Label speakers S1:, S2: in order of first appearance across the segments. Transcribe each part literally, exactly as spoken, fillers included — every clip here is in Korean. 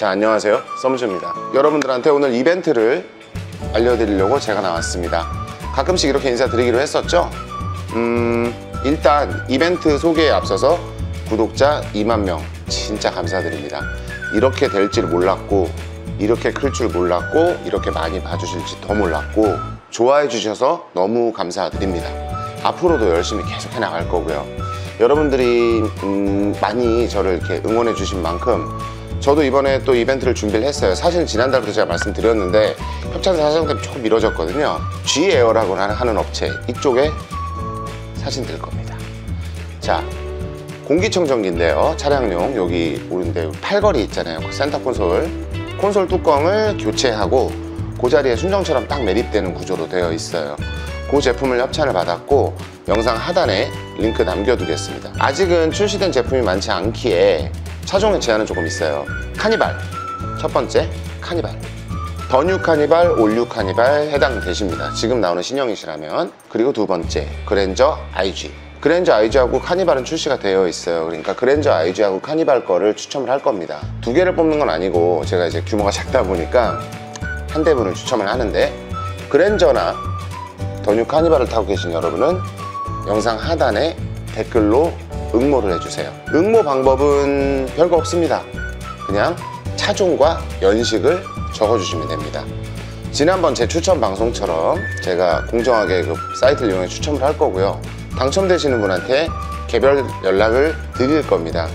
S1: 자, 안녕하세요, 썸즈입니다. 여러분들한테 오늘 이벤트를 알려드리려고 제가 나왔습니다. 가끔씩 이렇게 인사드리기로 했었죠. 음... 일단 이벤트 소개에 앞서서 구독자 이만 명 진짜 감사드립니다. 이렇게 될 줄 몰랐고, 이렇게 클 줄 몰랐고, 이렇게 많이 봐주실지 더 몰랐고, 좋아해 주셔서 너무 감사드립니다. 앞으로도 열심히 계속 해나갈 거고요. 여러분들이 음, 많이 저를 이렇게 응원해 주신 만큼 저도 이번에 또 이벤트를 준비를 했어요. 사실 지난달부터 제가 말씀드렸는데 협찬사 사정 때문에 조금 미뤄졌거든요. G에어라고 하는 업체, 이쪽에 사진 들 겁니다. 자, 공기청정기인데요. 차량용 여기 오는데 팔걸이 있잖아요. 그 센터 콘솔 콘솔 뚜껑을 교체하고 그 자리에 순정처럼 딱 매립되는 구조로 되어 있어요. 그 제품을 협찬을 받았고 영상 하단에 링크 남겨두겠습니다. 아직은 출시된 제품이 많지 않기에 차종의 제한은 조금 있어요. 카니발 첫 번째, 카니발 더뉴 카니발, 올뉴 카니발 해당되십니다. 지금 나오는 신형이시라면. 그리고 두 번째, 그랜저 아이지. 그랜저 아이지하고 카니발은 출시가 되어 있어요. 그러니까 그랜저 아이지하고 카니발 거를 추첨을 할 겁니다. 두 개를 뽑는 건 아니고 제가 이제 규모가 작다 보니까 한 대분을 추첨을 하는데, 그랜저나 더뉴 카니발을 타고 계신 여러분은 영상 하단에 댓글로 응모를 해주세요. 응모 방법은 별거 없습니다. 그냥 차종과 연식을 적어주시면 됩니다. 지난번 제 추천 방송처럼 제가 공정하게 그 사이트를 이용해 추첨을 할 거고요. 당첨되시는 분한테 개별 연락을 드릴 겁니다.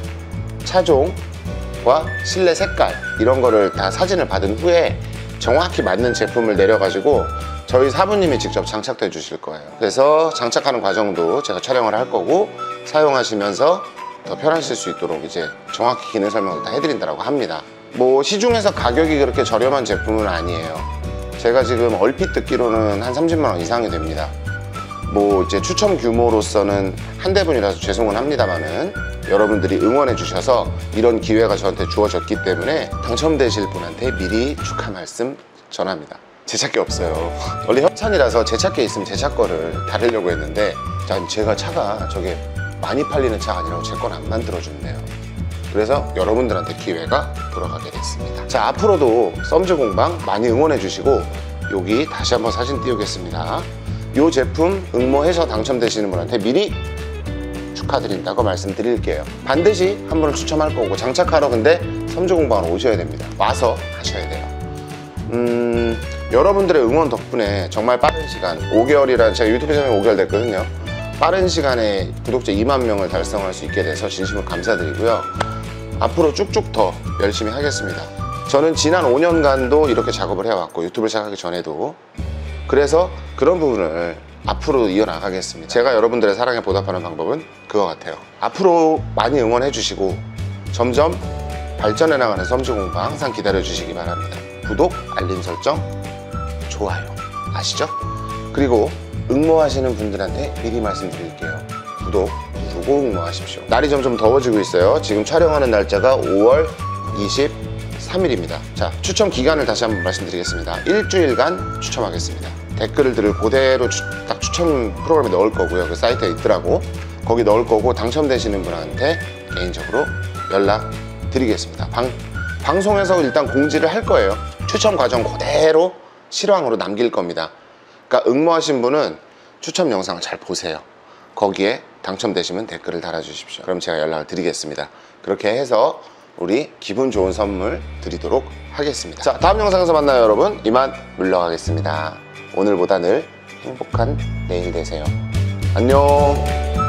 S1: 차종과 실내 색깔 이런 거를 다 사진을 받은 후에 정확히 맞는 제품을 내려가지고 저희 사부님이 직접 장착해 주실 거예요. 그래서 장착하는 과정도 제가 촬영을 할 거고, 사용하시면서 더 편하실 수 있도록 이제 정확히 기능 설명을 다 해드린다고 합니다. 뭐 시중에서 가격이 그렇게 저렴한 제품은 아니에요. 제가 지금 얼핏 듣기로는 한 삼십만 원 이상이 됩니다. 뭐 이제 추첨 규모로서는 한 대분이라서 죄송은 합니다만은 여러분들이 응원해 주셔서 이런 기회가 저한테 주어졌기 때문에 당첨되실 분한테 미리 축하 말씀 전합니다. 제 차 게 없어요. 원래 협찬이라서 제 차 게 있으면 제 차 거를 다루려고 했는데 제가 차가 저게 많이 팔리는 차가 아니라고 제 건 안 만들어준대요. 그래서 여러분들한테 기회가 돌아가게 됐습니다. 자, 앞으로도 썸즈 공방 많이 응원해 주시고, 여기 다시 한번 사진 띄우겠습니다. 이 제품 응모해서 당첨되시는 분한테 미리 축하드린다고 말씀드릴게요. 반드시 한 분을 추첨할 거고, 장착하러 근데 썸즈 공방으로 오셔야 됩니다. 와서 하셔야 돼요. 음... 여러분들의 응원 덕분에 정말 빠른 시간, 오 개월이란, 제가 유튜브 채널이 오 개월 됐거든요. 빠른 시간에 구독자 이만 명을 달성할 수 있게 돼서 진심으로 감사드리고요. 앞으로 쭉쭉 더 열심히 하겠습니다. 저는 지난 오 년간도 이렇게 작업을 해왔고, 유튜브를 시작하기 전에도. 그래서 그런 부분을 앞으로 이어나가겠습니다. 제가 여러분들의 사랑에 보답하는 방법은 그거 같아요. 앞으로 많이 응원해 주시고 점점 발전해 나가는 썸즈 공방 항상 기다려 주시기 바랍니다. 구독, 알림 설정, 좋아요 아시죠? 그리고 응모하시는 분들한테 미리 말씀드릴게요. 구독 누르고 응모하십시오. 날이 점점 더워지고 있어요. 지금 촬영하는 날짜가 오월 이십삼일입니다 자, 추첨 기간을 다시 한번 말씀드리겠습니다. 일주일간 추첨하겠습니다. 댓글들을 그대로 추, 딱 추첨 프로그램에 넣을 거고요. 그 사이트에 있더라고. 거기 넣을 거고, 당첨되시는 분한테 개인적으로 연락 드리겠습니다. 방, 방송에서 일단 공지를 할 거예요. 추첨 과정 그대로 실황으로 남길 겁니다. 그러니까 응모하신 분은 추첨 영상을 잘 보세요. 거기에 당첨되시면 댓글을 달아주십시오. 그럼 제가 연락을 드리겠습니다. 그렇게 해서 우리 기분 좋은 선물 드리도록 하겠습니다. 자, 다음 영상에서 만나요 여러분. 이만 물러가겠습니다. 오늘보다 늘 행복한 내일 되세요. 안녕.